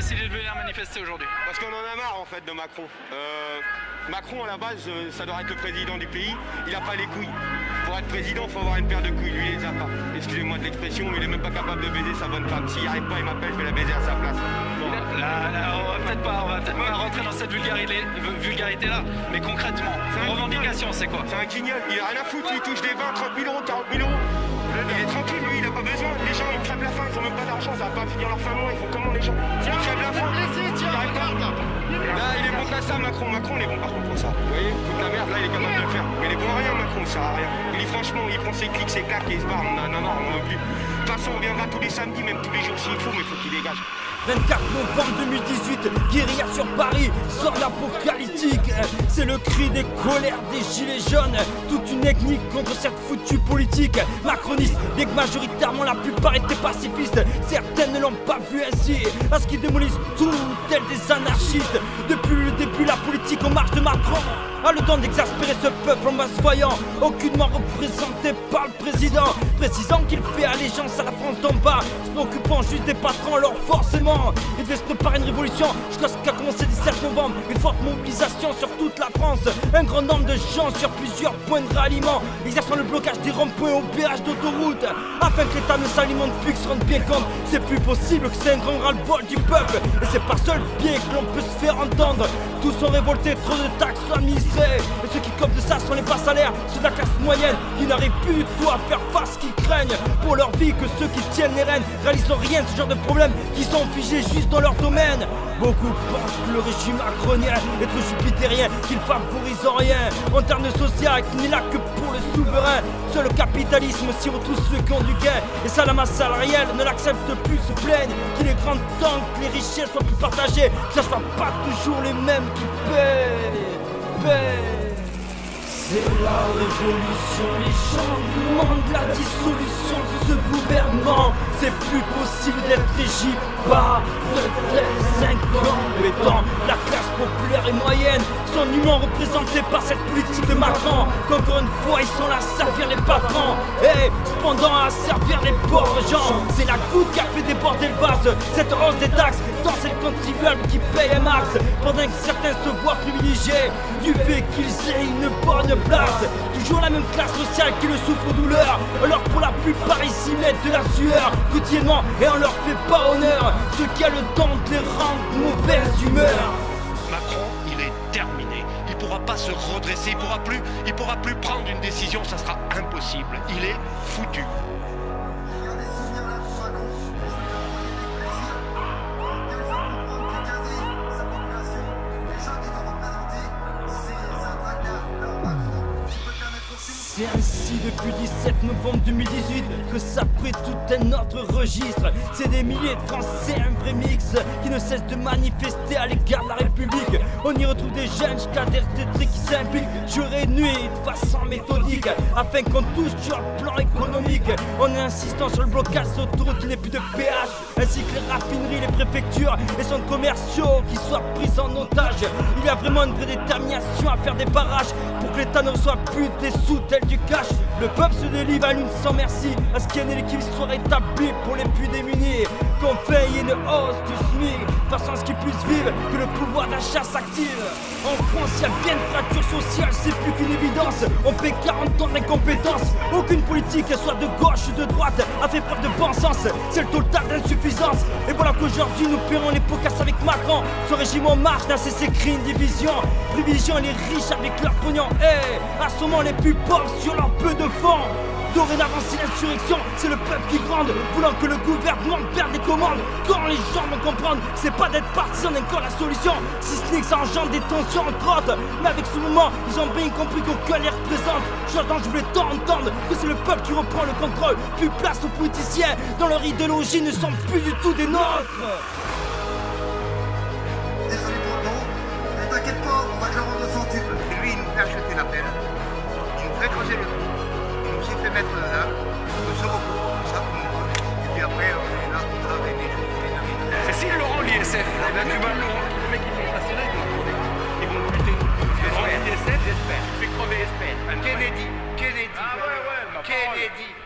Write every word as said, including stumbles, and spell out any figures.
décidé de venir manifester aujourd'hui? Parce qu'on en a marre en fait de Macron. Euh, Macron à la base, ça doit être le président du pays, il n'a pas les couilles. Pour être président, il faut avoir une paire de couilles, lui il les a pas. Excusez-moi de l'expression, mais il est même pas capable de baiser sa bonne femme. S'il n'y arrive pas, il m'appelle, je vais la baiser à sa place. Bon. Là, là, on va peut-être pas, on va peut-être pas rentrer dans cette vulgarité, vulgarité là, mais concrètement, revendication c'est quoi? C'est un guignol, il a rien à foutre, il touche des vingt, trente mille euros, quarante mille euros. Il est tranquille, lui, il a pas besoin. Les gens, ils crèvent la faim, ils ont même pas d'argent, ça va pas finir leur fin de mois, ils font comment les gens? Ils crèvent la faim. Là, il est bon qu'à ça, Macron. Macron, il est bon par contre pour ça. Vous voyez, toute la merde, là, il est capable de le faire. Mais il est bon à rien, Macron, ça sert à rien. Il dit franchement, il prend ses clics, ses claques et il se barre. Non, non, non, on ne veut plus. De toute façon, on reviendra tous les samedis, même tous les jours s'il faut, mais il faut qu'il dégage. vingt-quatre novembre deux mille dix-huit, guérilla sur Paris, sort l'apocalyptique. C'est le cri des colères des gilets jaunes. Toute une technique contre cette foutue politique macroniste, bien que majoritairement la plupart étaient pacifistes. Certaines ne l'ont pas vu ainsi, parce qu'ils démolissent tout, tels des anarchistes. Depuis le début, la politique en marche de Macron a le temps d'exaspérer ce peuple en masse voyant, aucunement représenté par le président, précisant qu'il fait allégeance à la France d'en bas, se préoccupant juste des patrons. Alors forcément, il devait se préparer une révolution jusqu'à ce qu'a commencé le dix-sept novembre. Une forte mobilisation sur toute la France, un grand nombre de gens sur plusieurs points de ralliement, exerçant le blocage des ronds-points au péage d'autoroute, afin que l'État ne s'alimente plus, que se rende bien compte, c'est plus possible, que c'est un grand ras-le-bol du peuple, et c'est par seul biais que l'on peut se faire entendre. Tous sont révoltés, trop de taxes sont administrées, et ceux qui copent de ça sont les bas salaires, ceux de la classe moyenne qui n'arrivent plus du tout à faire face, qui craignent pour leur vie que ceux qui tiennent les rênes réalisent rien de ce genre de problème, qui sont figés juste dans leur domaine. Beaucoup pensent que le régime macronien est trop jupitérien, qu'il favorise en rien en termes social, qu'il n'est là que pour le souverain. Seul le capitalisme s'y retrouve ceux qui ont du gain, et ça la masse salariale ne l'accepte plus, se plaignent qu'il est grand temps que les richesses soient plus partagées, que ce soit pas toujours les mêmes qui paient, paient. C'est la révolution, les gens demandent la dissolution de ce gouvernement. C'est plus possible d'être régi par de cinquante étant la classe populaire et moyenne sont nullement représentés par cette politique de Macron, qu'encore une fois ils sont là à servir les patrons et cependant à servir les pauvres gens. C'est la goutte qui a fait déborder le vase, cette hausse des taxes, tant c'est le contribuable qui paye un max, pendant que certains se voient privilégiés du fait qu'ils aient une bonne place. Toujours la même classe sociale qui le souffre aux douleurs, alors pour la plupart ils s'y mettent de la sueur quotidiennement et on leur fait pas honneur, ce qui a le temps de les rendre mauvaise humeur. Macron, il est terminé. Il pourra pas se redresser, il pourra plus, il pourra plus prendre une décision, ça sera impossible. Il est foutu. C'est ainsi depuis le dix-sept novembre deux mille dix-huit que ça prit tout un autre registre. C'est des milliers de Français, un vrai mix, qui ne cessent de manifester à l'égard de la République. On y retrouve des jeunes jusqu'à des retraités qui s'impliquent jour et nuit de façon méthodique, afin qu'on touche sur le plan économique, en insistant sur le blocage des autoroutes, qu'il n'y ait plus de péage, ainsi que les raffineries, les préfectures et centres commerciaux qui soient pris en otage. Il y a vraiment une vraie détermination à faire des barrages pour que l'État ne reçoive plus des sous tels du cash. Le peuple se délivre à l'une sans merci, à ce qu'il y ait un équilibre soit rétabli pour les plus démunis, qu'on fait y ait une hausse du SMIC, façon à ce qu'ils puissent vivre, que le pouvoir d'achat s'active. En France, il y a bien une fracture sociale, c'est plus qu'une évidence. On fait quarante ans d'incompétence, aucune politique, soit de gauche ou de droite, a fait preuve de bon sens. C'est le total d'insuffisance. Et voilà qu'aujourd'hui nous paierons les pots cassés avec Macron. Ce régime en marche n'a cessé de créer une division, privilégiant les riches avec leur pognon et assommant les plus pauvres sur leur peu de fonds. Dorénavant c'est l'insurrection, c'est le peuple qui gronde, voulant que le gouvernement perde les commandes. Quand les gens vont comprendre, c'est pas d'être partisan encore la solution, si ce n'est que ça engendre des tensions entre autres. Mais avec ce moment, ils ont bien compris qu'aucun les représente. Chose dont je voulais tant entendre, que c'est le peuple qui reprend le contrôle. Plus place aux politiciens, dans leur idéologie ne sont plus du tout des nôtres. Désolé pour le nom, mais t'inquiète pas, on va te le rendre au centuple. Lui, il nous fait acheter la pelle, il nous fait creuser le trou, il nous fait mettre là, on se repose, tout ça, comme on veut, et puis après, on est là, on a avec des choses, les amis. C'est si Laurent l'I S F, eh ben, tu vas Laurent, les mecs ils vont passer là, ils vont crever, ils vont lutter. Laurent l'I S F, J'espère. tu fais crever, j'espère. Kennedy, Kennedy, Ah ouais, ouais, ma parole. Kennedy.